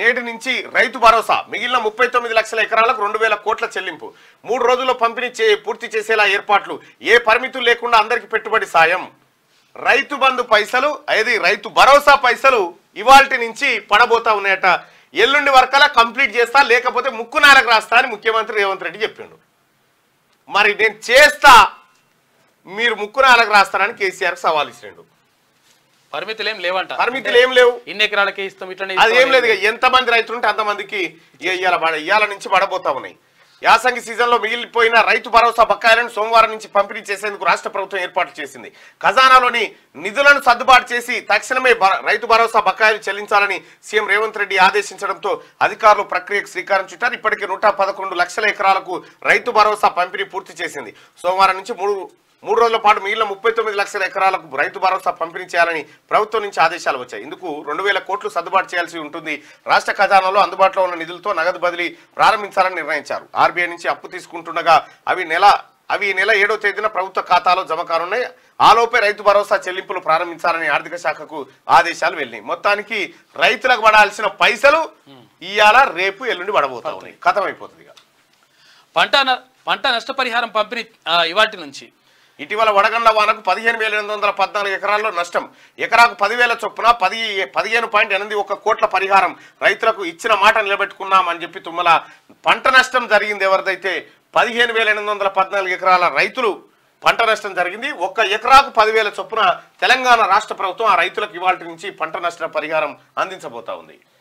నేటి నుంచి రైతు భరోసా మిగిలిన 39 లక్షల ఎకరాలకు 2000 కోట్ల చెల్లింపు 3 రోజుల్లో పంపిణీ పూర్తి చేసేలా ఏర్పాట్లు ఏ పరిమితులు లేకుండా అందరికి పెట్టుబడి సాయం రైతు బంధు పైసలు అది రైతు భరోసా పైసలు ఇవాల్టి నుంచి పడబోతా ఉన్నాయట ఎల్లుండి వరకలా కంప్లీట్ చేస్తా లేకపోతే ముక్కు నాలకు రాస్తా అని ముఖ్యమంత్రి రేవంత్ రెడ్డి చెప్పిండు మరి నేను చేస్తా మీరు ముక్కు నాలకు రాస్తారని కేసీఆర్ సవాల్ ఇచ్చిండు పరిమితులు ఏం లేవంట పరిమితులు ఏం లేవు ఇన్ని ఎకరాలకే ఇస్తాం ఇట్లా అది ఏం లేదు ఎంతమంది రైతులు ఉంటే అంతమందికి ఇవాళ నుంచి పడబోతా ఉన్నాయి యాసంగి సీజన్లో మిగిలిపోయిన రైతు భరోసా బకాయిలను సోమవారం నుంచి పంపిణీ చేసేందుకు రాష్ట్ర ప్రభుత్వం ఏర్పాటు చేసింది ఖజానాలోని నిధులను సర్దుబాటు చేసి తక్షణమే రైతు భరోసా బకాయిలు చెల్లించాలని సీఎం రేవంత్ రెడ్డి ఆదేశించడంతో అధికారులు ప్రక్రియకు శ్రీకారం చుట్టారు ఇప్పటికే 111 లక్షల ఎకరాలకు రైతు భరోసా పంపిణీ పూర్తి చేసింది సోమవారం నుంచి మూడు రోజుల పాటు మిగిలిన 39 లక్షల ఎకరాలకు రైతు భరోసా పంపిణీ చేయాలని ప్రభుత్వం నుంచి ఆదేశాలు వచ్చాయి ఇందుకు 2000 కోట్లు సర్దుబాటు చేయాల్సి ఉంటుంది రాష్ట్ర ఖజానాలో అందుబాటులో ఉన్న నిధులతో నగదు బదిలీ ప్రారంభించాలని నిర్ణయించారు ఆర్బీఐ నుంచి అప్పు తీసుకుంటుండగా అవి ఈ నెల 7వ తేదీన ప్రభుత్వ ఖాతాలో జమ కానున్నాయి ఆలోపే రైతు భరోసా చెల్లింపులు ప్రారంభించాలని ఆర్థిక శాఖకు ఆదేశాలు వెళ్ళినాయి మొత్తానికి రైతులకు పడాల్సిన పైసలు ఇవాళ రేపు ఎల్లుండి పడబోతా ఉన్నాయి ఖతమైపోతుంది పంట నష్టపరిహారం పంపిణీ ఇవాటి నుంచి ఇటీవల వడగండ్ల వానకు 15,814 ఎకరాల్లో నష్టం ఎకరాకు 10,000 చొప్పున 15.81 కోట్ల పరిహారం రైతులకు ఇచ్చిన మాట నిలబెట్టుకున్నామని చెప్పి తుమ్మల పంట నష్టం జరిగింది ఎవరిదైతే 15,814 ఎకరాల రైతులు పంట నష్టం జరిగింది ఒక్క ఎకరాకు 10,000 చొప్పున తెలంగాణ రాష్ట్ర ప్రభుత్వం ఆ రైతులకు ఇవాల్టి నుంచి పంట నష్ట పరిహారం అందించబోతా ఉంది